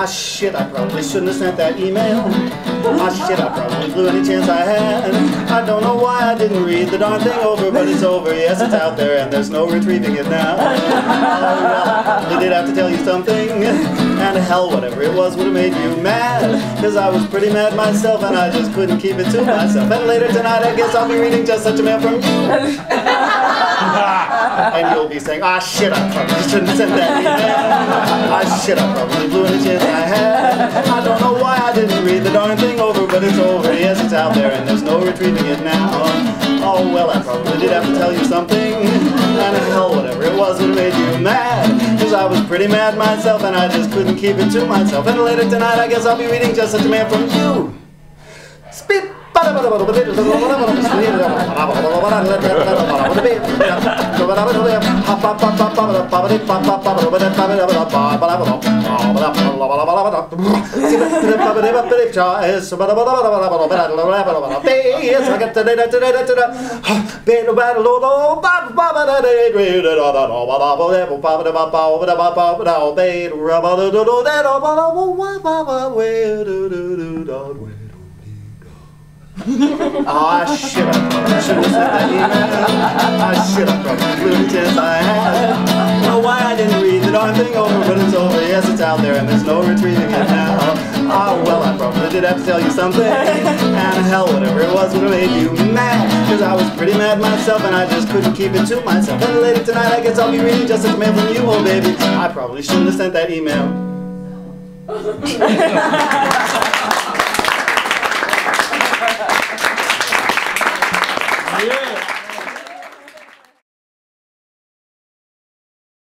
Ah shit, I probably shouldn't have sent that email. Ah shit, I probably blew any chance I had. I don't know why I didn't read the darn thing over, but it's over, yes it's out there and there's no retrieving it now. Oh well, I probably did have to tell you something, and hell, whatever it was would have made you mad, cause I was pretty mad myself and I just couldn't keep it to myself. And later tonight I guess I'll be reading just such a mail from you. And you'll be saying, ah shit, I probably shouldn't have sent that email. Ah shit, I probably blew any chance I had. I don't know why I didn't read the darn thing over, but it's over, yes it's out there and there's no retrieving it now. Oh well, I probably did have to tell you something, and hell, whatever it was would have made you mad, cause I was pretty mad myself and I just couldn't keep it to myself. And later tonight I guess I'll be reading just such a mail from you. Spit. Better about a little ah shit, I probably shouldn't have sent that email. Ah shit, I probably blew the chance I had. I don't know why I didn't read the darn thing over, but it's over, yes it's out there and there's no retrieving it now. Ah well, I probably did have to tell you something, and hell, whatever it was would have made you mad, cause I was pretty mad myself and I just couldn't keep it to myself. And later tonight I guess I'll be reading just such a mail from you, oh baby. I probably shouldn't have sent that email.